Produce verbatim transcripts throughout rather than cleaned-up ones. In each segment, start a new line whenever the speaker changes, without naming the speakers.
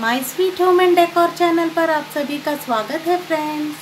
My sweet home and decor channel पर आप सभी का स्वागत है फ्रेंड्स।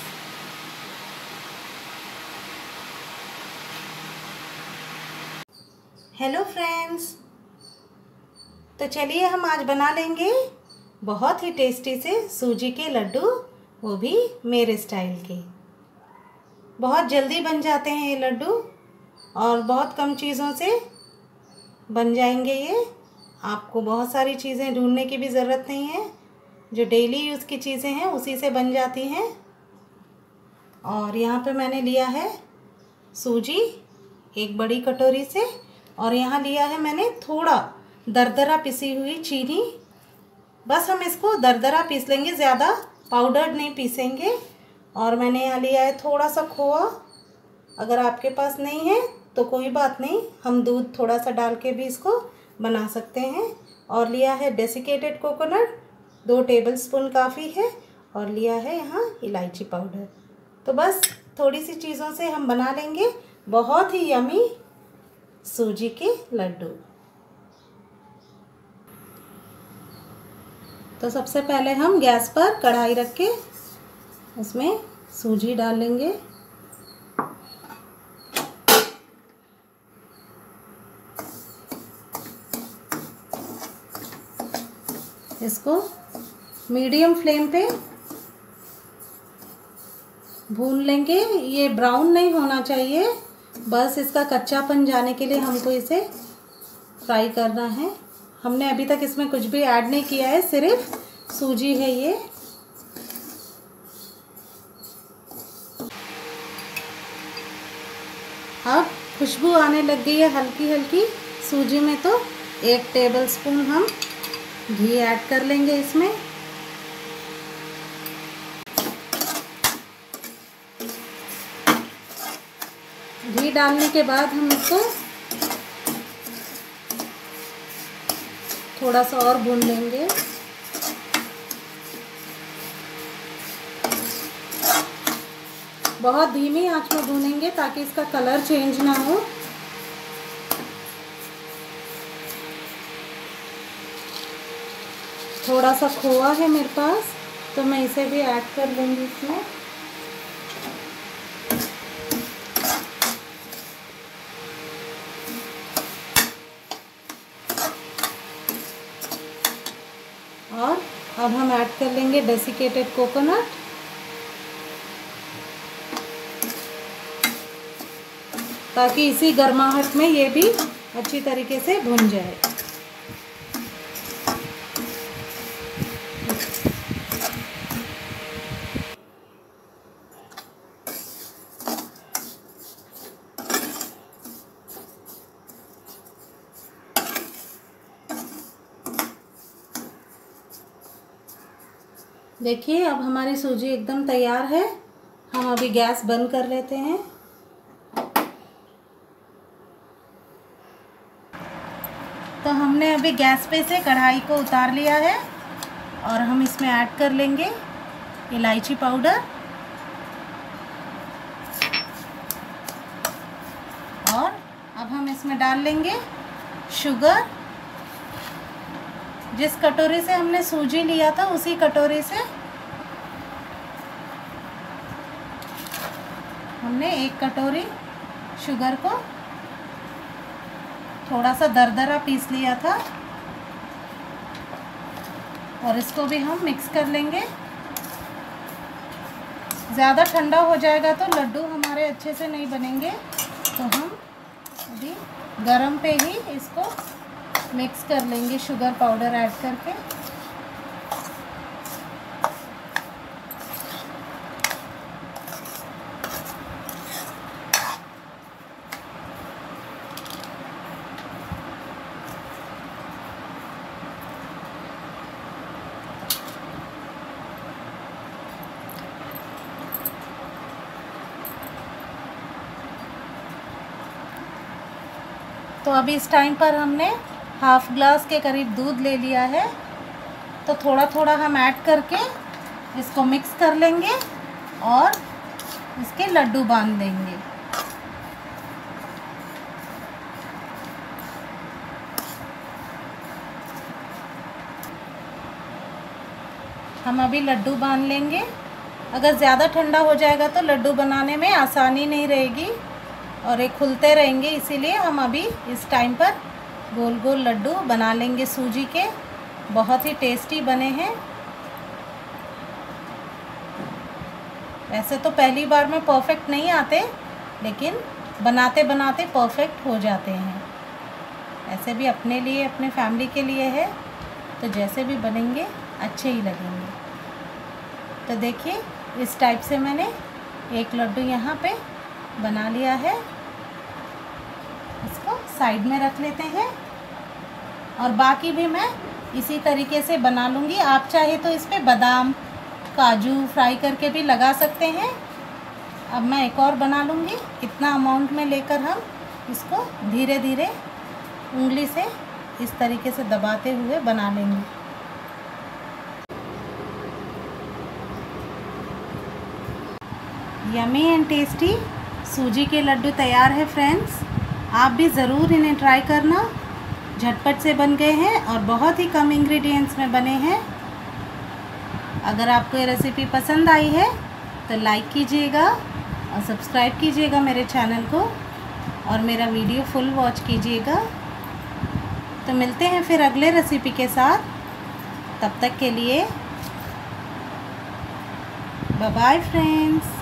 हेलो फ्रेंड्स, तो चलिए हम आज बना लेंगे बहुत ही टेस्टी से सूजी के लड्डू, वो भी मेरे स्टाइल के। बहुत जल्दी बन जाते हैं ये लड्डू और बहुत कम चीज़ों से बन जाएंगे ये। आपको बहुत सारी चीज़ें ढूंढने की भी ज़रूरत नहीं है, जो डेली यूज़ की चीज़ें हैं उसी से बन जाती हैं। और यहाँ पे मैंने लिया है सूजी एक बड़ी कटोरी से, और यहाँ लिया है मैंने थोड़ा दरदरा पिसी हुई चीनी। बस हम इसको दरदरा पीस लेंगे, ज़्यादा पाउडर नहीं पीसेंगे। और मैंने यहाँ लिया है थोड़ा सा खोआ। अगर आपके पास नहीं है तो कोई बात नहीं, हम दूध थोड़ा सा डाल के भी इसको बना सकते हैं। और लिया है डेसिकेटेड कोकोनट, दो टेबलस्पून काफ़ी है। और लिया है यहाँ इलायची पाउडर। तो बस थोड़ी सी चीज़ों से हम बना लेंगे बहुत ही यमी सूजी के लड्डू। तो सबसे पहले हम गैस पर कढ़ाई रख के उसमें सूजी डाल लेंगे। इसको मीडियम फ्लेम पे भून लेंगे। ये ब्राउन नहीं होना चाहिए, बस इसका कच्चापन जाने के लिए हमको इसे फ्राई करना है। हमने अभी तक इसमें कुछ भी ऐड नहीं किया है, सिर्फ सूजी है ये। अब खुशबू आने लग गई है हल्की हल्की सूजी में, तो एक टेबलस्पून हम घी ऐड कर लेंगे इसमें। घी डालने के बाद हम इसको थोड़ा सा और भून लेंगे। बहुत धीमी आंच में भूनेंगे ताकि इसका कलर चेंज ना हो। थोड़ा सा खोआ है मेरे पास, तो मैं इसे भी ऐड कर लूँगी इसमें। और अब हम ऐड कर लेंगे डेसिकेटेड कोकोनट। ताकि इसी गर्माहट में ये भी अच्छी तरीके से भुन जाए। देखिए अब हमारी सूजी एकदम तैयार है। हम अभी गैस बंद कर लेते हैं। तो हमने अभी गैस पे से कढ़ाई को उतार लिया है और हम इसमें ऐड कर लेंगे इलायची पाउडर। और अब हम इसमें डाल लेंगे शुगर। जिस कटोरी से हमने सूजी लिया था उसी कटोरी से हमने एक कटोरी शुगर को थोड़ा सा दरदरा पीस लिया था, और इसको भी हम मिक्स कर लेंगे। ज़्यादा ठंडा हो जाएगा तो लड्डू हमारे अच्छे से नहीं बनेंगे, तो हम अभी गरम पे ही इसको मिक्स कर लेंगे शुगर पाउडर ऐड करके। तो अभी इस टाइम पर हमने हाफ ग्लास के करीब दूध ले लिया है, तो थोड़ा थोड़ा हम ऐड करके इसको मिक्स कर लेंगे और इसके लड्डू बांध देंगे। हम अभी लड्डू बांध लेंगे। अगर ज़्यादा ठंडा हो जाएगा तो लड्डू बनाने में आसानी नहीं रहेगी और ये खुलते रहेंगे, इसीलिए हम अभी इस टाइम पर गोल गोल लड्डू बना लेंगे सूजी के। बहुत ही टेस्टी बने हैं। वैसे तो पहली बार में परफेक्ट नहीं आते, लेकिन बनाते बनाते परफेक्ट हो जाते हैं। ऐसे भी अपने लिए, अपने फैमिली के लिए है, तो जैसे भी बनेंगे अच्छे ही लगेंगे। तो देखिए, इस टाइप से मैंने एक लड्डू यहाँ पे बना लिया है। इसको साइड में रख लेते हैं और बाकी भी मैं इसी तरीके से बना लूँगी। आप चाहे तो इस पर बादाम, काजू फ्राई करके भी लगा सकते हैं। अब मैं एक और बना लूँगी। इतना अमाउंट में लेकर हम इसको धीरे धीरे उंगली से इस तरीके से दबाते हुए बना लेंगे। यमी एंड टेस्टी सूजी के लड्डू तैयार है फ्रेंड्स। आप भी ज़रूर इन्हें ट्राई करना। झटपट से बन गए हैं और बहुत ही कम इंग्रेडिएंट्स में बने हैं। अगर आपको ये रेसिपी पसंद आई है तो लाइक कीजिएगा और सब्सक्राइब कीजिएगा मेरे चैनल को और मेरा वीडियो फुल वॉच कीजिएगा। तो मिलते हैं फिर अगले रेसिपी के साथ। तब तक के लिए बाय बाय फ्रेंड्स।